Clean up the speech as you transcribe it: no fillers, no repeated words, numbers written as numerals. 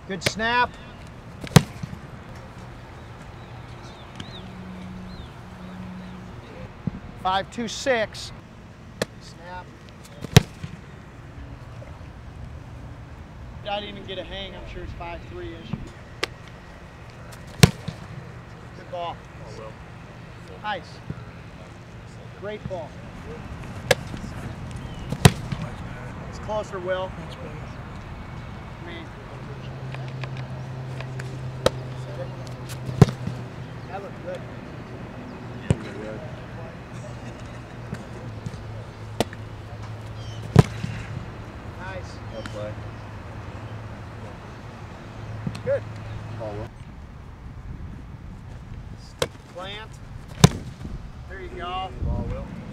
Good snap. Five, 2, 6. Snap. I didn't even get a hang. I'm sure it's 5-3-ish. Good ball. Oh, well. Nice. Great ball. It's closer, Will. I mean, that looked good. Nice. Well play. Good. Oh, well. Plant. There you go. Ball, Will.